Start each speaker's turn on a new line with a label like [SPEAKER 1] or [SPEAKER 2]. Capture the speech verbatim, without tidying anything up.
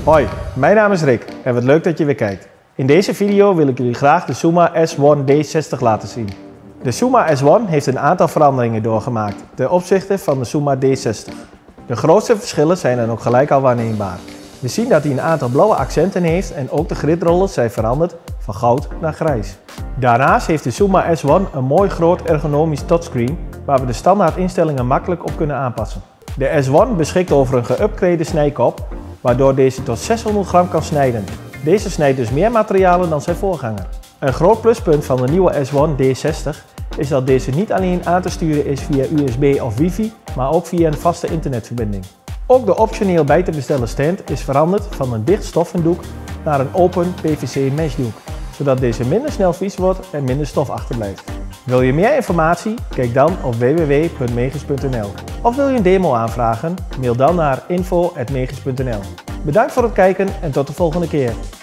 [SPEAKER 1] Hoi, mijn naam is Rick en wat leuk dat je weer kijkt. In deze video wil ik jullie graag de Suma S one D zestig laten zien. De Suma S one heeft een aantal veranderingen doorgemaakt ten opzichte van de Suma D zestig. De grootste verschillen zijn dan ook gelijk al waarneembaar. We zien dat hij een aantal blauwe accenten heeft en ook de gridrollers zijn veranderd van goud naar grijs. Daarnaast heeft de Suma S one een mooi groot ergonomisch touchscreen waar we de standaard instellingen makkelijk op kunnen aanpassen. De S one beschikt over een geüpgrade snijkop, waardoor deze tot zeshonderd gram kan snijden. Deze snijdt dus meer materialen dan zijn voorganger. Een groot pluspunt van de nieuwe S one D zestig is dat deze niet alleen aan te sturen is via U S B of wifi, maar ook via een vaste internetverbinding. Ook de optioneel bij te bestellen stand is veranderd van een dicht stoffendoek naar een open P V C meshdoek, zodat deze minder snel vies wordt en minder stof achterblijft. Wil je meer informatie? Kijk dan op w w w punt megas punt n l. Of wil je een demo aanvragen? Mail dan naar info at megas punt n l. Bedankt voor het kijken en tot de volgende keer.